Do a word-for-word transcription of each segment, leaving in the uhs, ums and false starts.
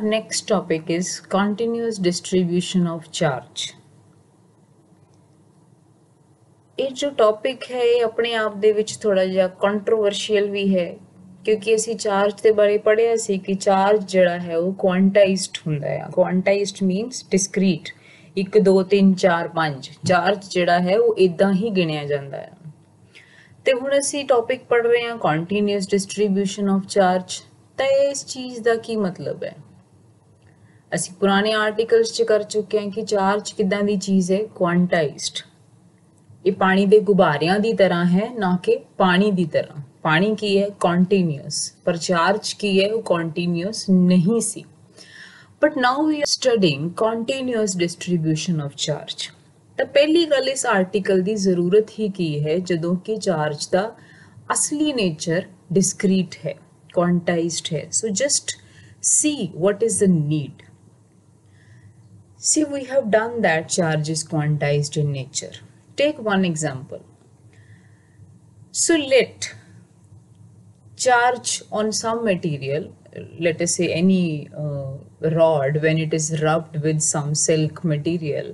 next topic is continuous distribution of charge. ਇਹ ਜੋ topic ਹੈ ਇਹ ਆਪਣੇ ਆਪ ਦੇ ਵਿੱਚ ਥੋੜਾ ਜਿਹਾ ਕੰਟਰੋਵਰਸ਼ੀਅਲ ਵੀ ਹੈ ਕਿਉਂਕਿ ਅਸੀਂ ਚਾਰਜ ਦੇ ਬਾਰੇ ਪੜ੍ਹਿਆ ਸੀ ਕਿ ਚਾਰਜ ਜਿਹੜਾ ਹੈ ਉਹ ਕੁਆਂਟਾਈਜ਼ਡ ਹੁੰਦਾ ਹੈ। ਕੁਆਂਟਾਈਜ਼ਡ ਮੀਨਸ ਡਿਸਕ੍ਰੀਟ, ਇੱਕ ਦੋ ਤਿੰਨ ਚਾਰ ਪੰਜ ਚਾਰਜ ਜਿਹੜਾ ਹੈ ਉਹ ਇਦਾਂ ਹੀ ਗਿਣਿਆ ਜਾਂਦਾ ਹੈ। ਤੇ ਹੁਣ ਅਸੀਂ ਟੌਪਿਕ ਪੜ੍ਹ ਰਹੇ ਹਾਂ ਕੰਟੀਨਿਊਸ ਡਿਸਟ੍ਰੀਬਿਊਸ਼ਨ ਆਫ ਚਾਰਜ। ਤਾਂ ਇਸ ਚੀਜ਼ ਦਾ ਕੀ ਮਤਲਬ ਹੈ? ਅਸੀਂ ਪੁਰਾਣੇ ਆਰਟੀਕਲਸ 'ਚ ਕਰ ਚੁੱਕੇ ਹਾਂ ਕਿ ਚਾਰਜ ਕਿੱਦਾਂ ਦੀ ਚੀਜ਼ ਹੈ, ਕੁਆਂਟਾਈਜ਼ਡ। ਇਹ ਪਾਣੀ ਦੇ ਗੁਬਾਰਿਆਂ ਦੀ ਤਰ੍ਹਾਂ ਹੈ, ਨਾ ਕਿ ਪਾਣੀ ਦੀ ਤਰ੍ਹਾਂ। ਪਾਣੀ ਕੀ ਹੈ? ਕੰਟੀਨਿਊਸ। ਪਰ ਚਾਰਜ ਕੀ ਹੈ? ਉਹ ਕੰਟੀਨਿਊਸ ਨਹੀਂ ਸੀ। But now we are studying continuous distribution of charge. ਤਾਂ ਪਹਿਲੀ ਗੱਲ ਇਸ ਆਰਟੀਕਲ ਦੀ ਜ਼ਰੂਰਤ ਹੀ ਕੀ ਹੈ ਜਦੋਂ ਕਿ ਚਾਰਜ ਦਾ ਅਸਲੀ ਨੇਚਰ ਡਿਸਕ੍ਰੀਟ ਹੈ, quantized hai. So just see what is the need. See, we have done that charge is quantized in nature. Take one example. So let charge on some material, let us say any uh, rod, when it is rubbed with some silk material,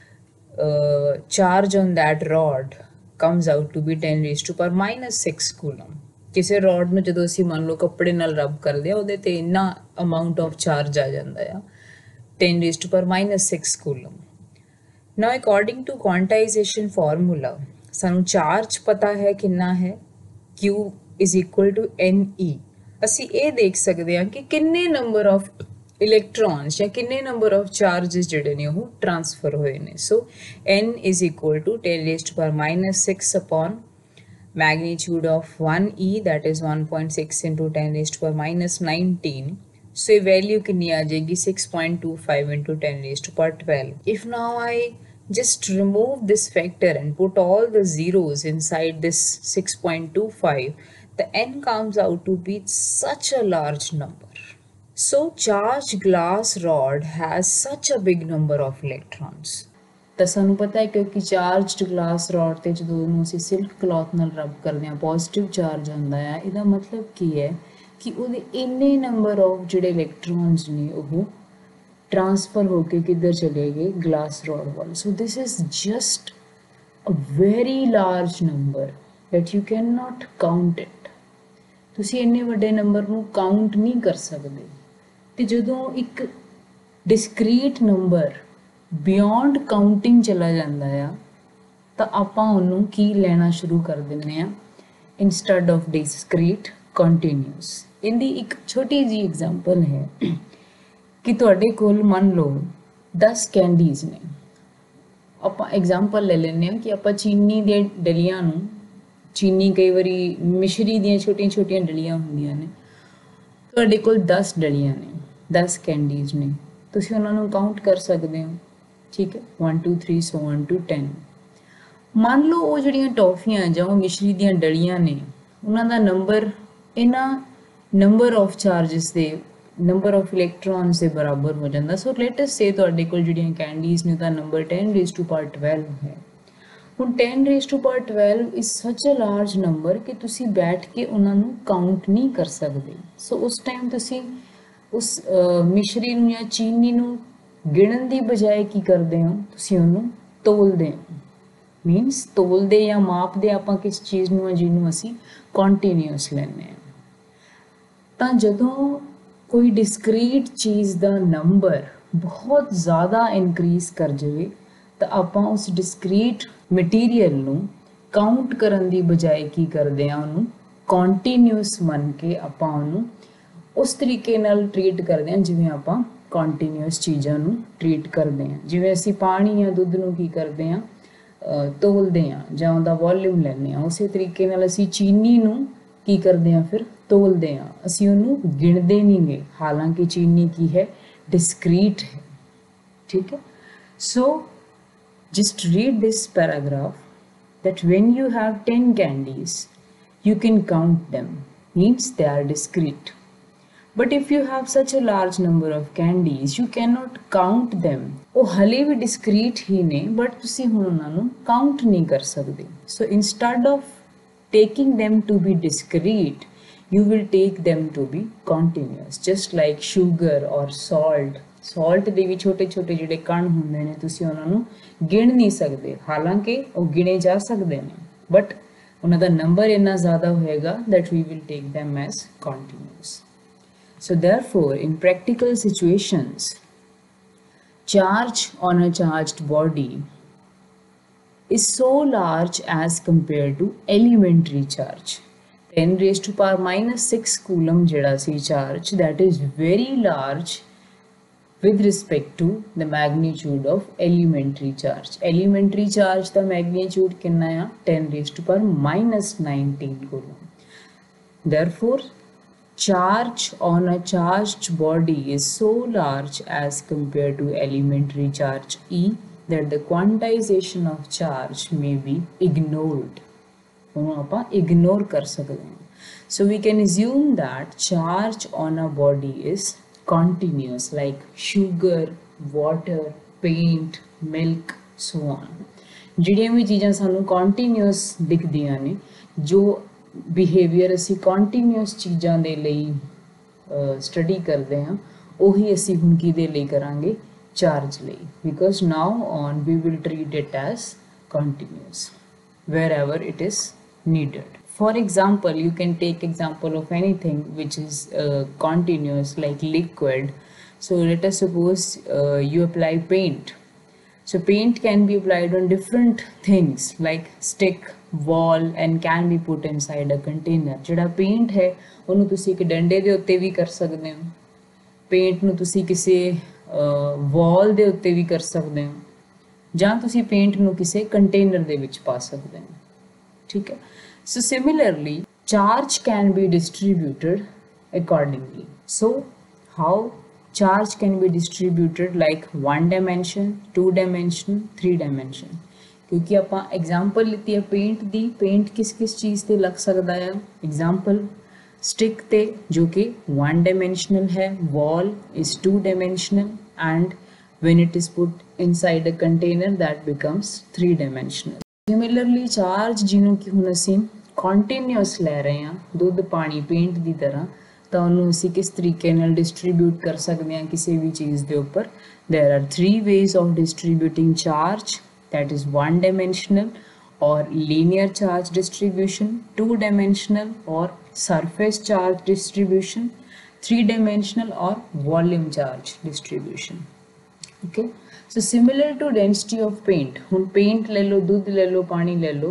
uh, charge on that rod comes out to be ten raised to power minus six coulomb. ਕਿਸੇ rod ਨੂੰ ਜਦੋਂ ਅਸੀਂ ਮੰਨ ਲਓ ਕੱਪੜੇ ਨਾਲ rub ਕਰਦੇ ਆ ਉਹਦੇ ਤੇ ਇੰਨਾ ਅਮਾਊਂਟ ਆਫ ਚਾਰਜ ਆ ਜਾਂਦਾ ਆ ten raised to power minus six coulomb. Now according to quantization formula ਸਾਨੂੰ ਚਾਰਜ ਪਤਾ ਹੈ ਕਿੰਨਾ ਹੈ, Q is equal to N E. ਅਸੀਂ ਇਹ ਦੇਖ ਸਕਦੇ ਹਾਂ ਕਿ ਕਿੰਨੇ ਨੰਬਰ ਆਫ ਇਲੈਕਟ੍ਰੋਨਸ ਜਾਂ ਕਿੰਨੇ ਨੰਬਰ ਆਫ ਚਾਰਜਸ ਜਿਹੜੇ ਨੇ ਉਹ ਟ੍ਰਾਂਸਫਰ ਹੋਏ ਨੇ। ਸੋ N is equal to ten raised to power minus six upon magnitude of one E, that is one point six into ten raised to power minus nineteen. So a value kinni aa jayegi six point two five into ten raised to power twelve. If now I just remove this factor and put all the zeros inside this six point two five, the N comes out to be such a large number. So charged glass rod has such a big number of electrons. ਤਾਂ ਸਾਨੂੰ ਪਤਾ ਹੈ ਕਿਉਂਕਿ charged glass road 'ਤੇ ਜਦੋਂ ਉਹਨੂੰ ਅਸੀਂ silk cloth ਨਾਲ ਰਬ ਕਰਦੇ ਹਾਂ ਪੋਜ਼ੀਟਿਵ ਚਾਰਜ ਹੁੰਦਾ ਆ। ਇਹਦਾ ਮਤਲਬ ਕੀ ਹੈ ਕਿ ਉਹਦੇ ਇੰਨੇ ਨੰਬਰ ਆਫ ਜਿਹੜੇ ਇਲੈਕਟ੍ਰੋਨਸ ਨੇ ਉਹ ਟ੍ਰਾਂਸਫਰ ਹੋ ਕੇ ਕਿੱਧਰ ਚਲੇ ਗਏ? ਗਲਾਸ ਰੋਡ ਵੱਲ। So this is just a very large number that you can not count it. ਤੁਸੀਂ ਇੰਨੇ ਵੱਡੇ ਨੰਬਰ ਨੂੰ ਕਾਊਂਟ ਨਹੀਂ ਕਰ ਸਕਦੇ। ਅਤੇ ਜਦੋਂ ਇੱਕ ਡਿਸਕ੍ਰੀਟ ਨੰਬਰ ਬਿਯੋਂਡ ਕਾਊਂਟਿੰਗ ਚਲਾ ਜਾਂਦਾ ਆ ਤਾਂ ਆਪਾਂ ਉਹਨੂੰ ਕੀ ਲੈਣਾ ਸ਼ੁਰੂ ਕਰ ਦਿੰਦੇ ਆ? Instead of discrete, continuous. ਇਹਦੀ ਇੱਕ ਛੋਟੀ ਜਿਹੀ ਐਗਜ਼ਾਮਪਲ ਹੈ ਕਿ ਤੁਹਾਡੇ ਕੋਲ ਮੰਨ ਲਓ ਦਸ ਕੈਂਡੀਜ਼ ਨੇ। ਆਪਾਂ ਐਗਜ਼ਾਮਪਲ ਲੈ ਲੈਂਦੇ ਹਾਂ ਕਿ ਆਪਾਂ ਚੀਨੀ ਦੇ ਡਲੀਆਂ ਨੂੰ, ਚੀਨੀ ਕਈ ਵਾਰੀ ਮਿਸ਼ਰੀ ਦੀਆਂ ਛੋਟੀਆਂ ਛੋਟੀਆਂ ਡਲੀਆਂ ਹੁੰਦੀਆਂ ਨੇ, ਤੁਹਾਡੇ ਕੋਲ ਦਸ ਡਲੀਆਂ ਨੇ, ਦਸ ਕੈਂਡੀਜ਼ ਨੇ। ਤੁਸੀਂ ਉਹਨਾਂ ਨੂੰ ਕਾਊਂਟ ਕਰ ਸਕਦੇ ਹੋ, ਠੀਕ ਹੈ, one two three so on to ten। ਮੰਨ ਲਓ ਉਹ ਜਿਹੜੀਆਂ ਟੌਫੀਆਂ ਜਾਂ ਉਹ ਮਿਸ਼ਰੀ ਦੀਆਂ ਡਲੀਆਂ ਨੇ ਉਹਨਾਂ ਦਾ ਨੰਬਰ ਇਹਨਾਂ ਨੰਬਰ ਆਫ ਚਾਰਜਸ ਦੇ ਨੰਬਰ ਆਫ ਇਲੈਕਟ੍ਰੋਨਸ ਦੇ ਬਰਾਬਰ ਹੋ ਜਾਂਦਾ। ਸੋ ਲੈਟ ਅਸ ਸੇ ਤੁਹਾਡੇ ਕੋਲ ਜਿਹੜੀਆਂ ਕੈਂਡੀਜ਼ ਨੇ ਉਹਦਾ number ten raised to power twelve ਹੈ। ਹੁਣ ten raised to power twelve is such a large number ਕਿ ਤੁਸੀਂ ਬੈਠ ਕੇ ਉਹਨਾਂ ਨੂੰ ਕਾਊਂਟ ਨਹੀਂ ਕਰ ਸਕਦੇ। ਸੋ ਉਸ ਟਾਈਮ ਤੁਸੀਂ ਉਸ ਮਿਸ਼ਰੀ ਨੂੰ ਜਾਂ ਚੀਨੀ ਨੂੰ ਗਿਣਨ ਦੀ ਬਜਾਏ ਕੀ ਕਰਦੇ ਹੋ? ਤੁਸੀਂ ਉਹਨੂੰ ਤੋਲਦੇ ਹੋ। ਮੀਨਸ ਤੋਲਦੇ ਜਾਂ ਮਾਪਦੇ ਆਪਾਂ ਕਿਸ ਚੀਜ਼ ਨੂੰ, ਜਿਹਨੂੰ ਅਸੀਂ ਕੰਟੀਨਿਊਸ ਲੈਂਦੇ ਹਾਂ। ਤਾਂ ਜਦੋਂ ਕੋਈ ਡਿਸਕ੍ਰੀਟ ਚੀਜ਼ ਦਾ ਨੰਬਰ ਬਹੁਤ ਜ਼ਿਆਦਾ ਇਨਕਰੀਜ਼ ਕਰ ਜਾਵੇ ਤਾਂ ਆਪਾਂ ਉਸ ਡਿਸਕ੍ਰੀਟ ਮਟੀਰੀਅਲ ਨੂੰ ਕਾਊਂਟ ਕਰਨ ਦੀ ਬਜਾਏ ਕੀ ਕਰਦੇ ਹਾਂ? ਉਹਨੂੰ ਕੰਟੀਨਿਊਸ ਮੰਨ ਕੇ ਆਪਾਂ ਉਹਨੂੰ ਉਸ ਤਰੀਕੇ ਨਾਲ ਟਰੀਟ ਕਰਦੇ ਹਾਂ ਜਿਵੇਂ ਆਪਾਂ ਕੰਟੀਨਿਊਸ ਚੀਜ਼ਾਂ ਨੂੰ ਟਰੀਟ ਕਰਦੇ ਹਾਂ। ਜਿਵੇਂ ਅਸੀਂ ਪਾਣੀ ਜਾਂ ਦੁੱਧ ਨੂੰ ਕੀ ਕਰਦੇ ਹਾਂ? ਤੋਲਦੇ ਹਾਂ ਜਾਂ ਉਹਦਾ ਵੋਲਿਊਮ ਲੈਂਦੇ ਹਾਂ। ਉਸੇ ਤਰੀਕੇ ਨਾਲ ਅਸੀਂ ਚੀਨੀ ਨੂੰ ਕੀ ਕਰਦੇ ਹਾਂ? ਫਿਰ ਤੋਲਦੇ ਹਾਂ। ਅਸੀਂ ਉਹਨੂੰ ਗਿਣਦੇ ਨਹੀਂ ਗੇ, ਹਾਲਾਂਕਿ ਚੀਨੀ ਕੀ ਹੈ? ਡਿਸਕ੍ਰੀਟ ਹੈ, ਠੀਕ ਹੈ। ਸੋ just read this paragraph that when you have ten candies you can count them, means they are discrete. But if you have such a large number of candies you cannot count them. ਉਹ ਹਲੇ ਵੀ discrete ਹੀ ਨੇ but ਤੁਸੀਂ ਹੁਣ ਉਹਨਾਂ ਨੂੰ count ਨਹੀਂ ਕਰ ਸਕਦੇ। So instead of taking them to be discrete you will take them to be continuous, just like sugar or salt. Salt ਦੇ ਵੀ ਛੋਟੇ ਛੋਟੇ ਜਿਹੜੇ ਕਣ ਹੁੰਦੇ ਨੇ, ਤੁਸੀਂ ਉਹਨਾਂ ਨੂੰ ਗਿਣ ਨਹੀਂ ਸਕਦੇ, ਹਾਲਾਂਕਿ ਉਹ ਗਿਣੇ ਜਾ ਸਕਦੇ ਨੇ, ਬਟ ਉਹਨਾਂ ਦਾ ਨੰਬਰ ਇੰਨਾ ਜ਼ਿਆਦਾ ਹੋਏਗਾ that we will take them as continuous. So therefore, in practical situations, charge on a charged body is so large as compared to elementary charge. ten raised to power minus six coulomb jada si charge, that is very large with respect to the magnitude of elementary charge. Elementary charge the magnitude kinna hai? ten raised to power minus nineteen coulomb. Therefore, charge on a charged body is so large as compared to elementary charge E that the quantization of charge may be ignored. Ignore kar sakte hain. So we can assume that charge on a body is continuous, like sugar, water, paint, milk, so on. ਜਿਹੜੀਆਂ ਵੀ ਚੀਜ਼ਾਂ ਸਾਨੂੰ continuous ਦਿਖਦੀਆਂ ਨੇ, ਜੋ behaviour ਅਸੀਂ continuous ਚੀਜ਼ਾਂ ਦੇ ਲਈ study ਕਰਦੇ ਹਾਂ, ਉਹੀ ਅਸੀਂ ਹੁਣ ਕਿਹਦੇ ਲਈ ਕਰਾਂਗੇ? charge ਲਈ, because now on we will treat it as continuous wherever it is needed. For example, you can take example of anything which is uh, continuous, like liquid. So let us suppose uh, you apply paint. So paint can be applied on different things like stick, wall, and can be put inside a container. ਜਿਹੜਾ paint ਹੈ ਉਹਨੂੰ ਤੁਸੀਂ ਇੱਕ ਡੰਡੇ ਦੇ ਉੱਤੇ ਵੀ ਕਰ ਸਕਦੇ ਹੋ, paint ਨੂੰ ਤੁਸੀਂ ਕਿਸੇ wall ਦੇ ਉੱਤੇ ਵੀ ਕਰ ਸਕਦੇ ਹੋ, ਜਾਂ ਤੁਸੀਂ paint ਨੂੰ ਕਿਸੇ container ਦੇ ਵਿੱਚ ਪਾ ਸਕਦੇ ਹੋ, ਠੀਕ ਹੈ? So similarly, charge can be distributed accordingly. So how charge can be distributed? Like one dimension, two dimension, three dimension. क्योंकि ਆਪਾਂ example लिती है paint दी, paint किस किस चीज़ ते लग सकता है? Example stick ते जो कि one dimensional है, wall is two dimensional, and when it is put inside a container that becomes three dimensional. Similarly, charge ਜਿਹਨੂੰ ਕਿ ਹੁਣ ਅਸੀਂ continuous ਲੈ ਰਹੇ ਹਾਂ, ਦੁੱਧ ਪਾਣੀ paint ਦੀ ਤਰ੍ਹਾਂ, ਤਾਂ ਉਹਨੂੰ ਅਸੀਂ ਕਿਸ ਤਰੀਕੇ ਨਾਲ distribute ਕਰ ਸਕਦੇ ਹਾਂ ਕਿਸੇ ਵੀ ਚੀਜ਼ ਦੇ ਉੱਪਰ? There are three ways of distributing charge, that is one dimensional or linear charge distribution, two dimensional or surface charge distribution, three dimensional or volume charge distribution. Okay, so similar to density of paint, ਹੁਣ paint ले लो, दूध ले लो, पानी ले लो,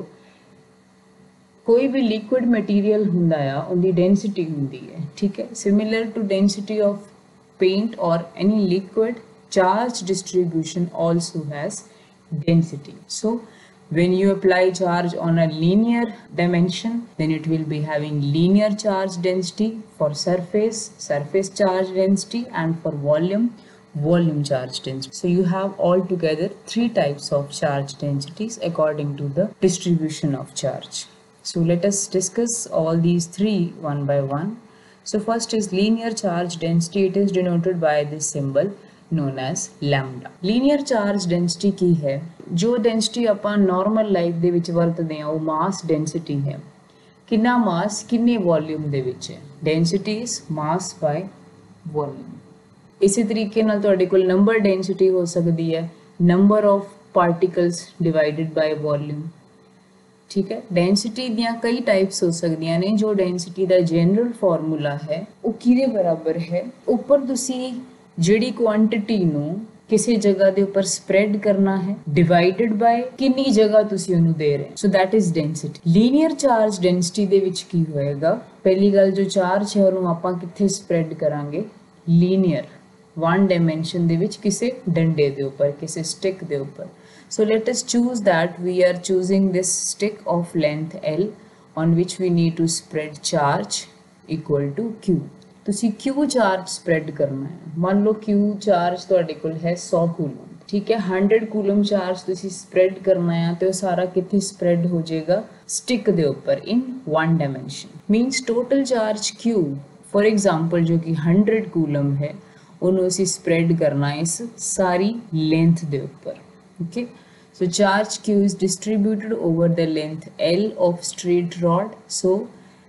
कोई भी liquid material ਹੁੰਦਾ ਆ ਉਹਦੀ density ਹੁੰਦੀ ਹੈ, ठीक है? Similar to density of paint or any liquid, charge distribution also has density. So when you apply charge on a linear dimension, then it will be having linear charge density. For surface, surface charge density, and for volume, volume charge density. So you have altogether three types of charge densities according to the distribution of charge. So let us discuss all these three one by one. So first is linear charge density. It is denoted by this symbol known as lambda. Linear charge density की है? जो density अपन normal life ਦੇ ਵਿੱਚ ਵਰਤਦੇ ਹਾਂ ਉਹ mass density ਹੈ। कितना mass कितने volume ਦੇ ਵਿੱਚ ਹੈ? Density is mass by volume. इसी तरीके ਨਾਲ ਤੁਹਾਡੇ ਕੋਲ number density ਹੋ ਸਕਦੀ ਹੈ, number of particles divided by volume, ठीक है? डेंसिटी दियां कई टाइप्स हो सकदियां ने, जो डेंसिटी दा जनरल फार्मूला है वो किदे बराबर है? ऊपर तुसी जिहड़ी क्वांटिटी नू किसी जगह दे ऊपर स्प्रेड करना है, डिवाइडेड बाय कितनी जगह तुसी उन्हें दे रहे हैं, so that is density. Linear charge density दे विच की होएगा? पहली गल, जो चार्ज है उन्हें आपां कित्थे स्प्रेड करांगे? लीनियर वन डायमेंशन दे विच किसी डंडे दे ऊपर, किसी स्टिक दे ऊपर. So let us choose that we are choosing this stick of length L on which we need to spread charge equal to Q. तुसी Q charge spread करना है. मान लो Q charge ਤੁਹਾਡੇ ਕੋਲ है सौ कूलम, ठीक है? हंड्रेड कूलम चार्ज तुसी spread करना है तो सारा कितने spread हो जाएगा? stick दे ऊपर in one dimension. Means total charge Q, for example जो कि हंड्रेड कूलम है, उन्हें उसी spread करना है इस सारी length दे ऊपर. Okay, so charge Q is distributed over the length L of straight rod. So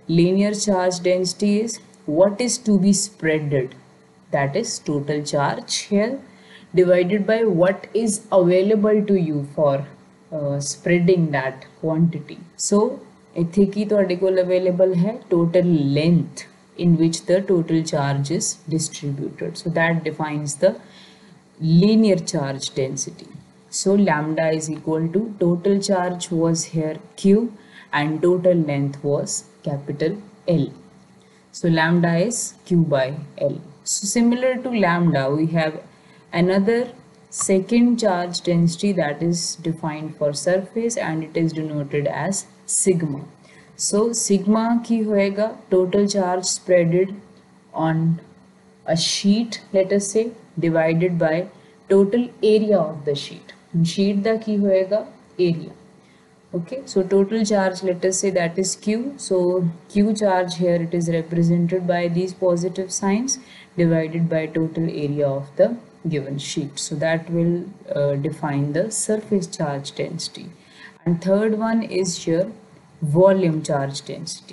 Linear charge density is what is to be spreaded, that is total charge here, divided by what is available to you for uh, spreading that quantity. So ਇੱਥੇ ਕੀ ਤੁਹਾਡੇ ਕੋਲ available ਹੈ total length in which the total charge is distributed. So that defines the linear charge density. So lambda is equal to total charge was here Q and total length was capital L. So lambda is Q by L. So similar to lambda, we have another second charge density that is defined for surface and it is denoted as sigma. So sigma ki hoega total charge spreaded on a sheet, let us say, divided by total area of the sheet. Sheet da ki hoega area. Okay, so total charge, let us say that is Q. So Q charge here, it is represented by these positive signs divided by total area of the given sheet. So that will uh, define the surface charge density. And third one is here volume charge density.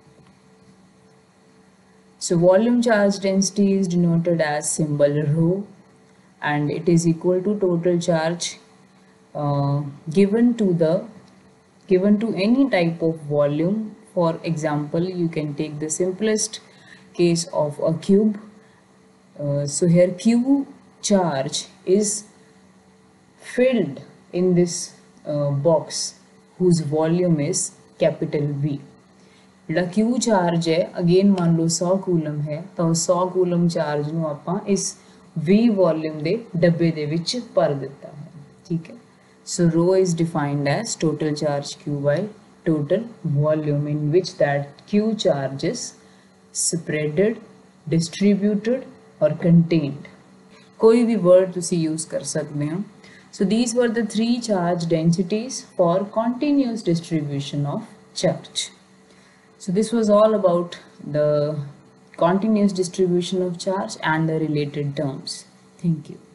So volume charge density is denoted as symbol rho and it is equal to total charge uh, given to the given to any type of volume. For example, you can take the simplest case of a cube. Uh, so here Q charge is filled in this uh, box whose volume is capital V. ਜਿਹੜਾ Q charge है again मान लो one hundred coulomb है तो one hundred coulomb charge ਨੂੰ ਆਪਾਂ ਇਸ V volume ਦੇ ਡੱਬੇ ਦੇ ਵਿੱਚ ਭਰ ਦਿੱਤਾ ਹੈ, ਠੀਕ ਹੈ। So rho is defined as total charge Q by total volume in which that Q charge is spreaded, distributed or contained. कोई भी word ਤੁਸੀਂ use ਕਰ ਸਕਦੇ ਹੋ। So these were the three charge densities for continuous distribution of charge. So this was all about the continuous distribution of charge and the related terms. Thank you.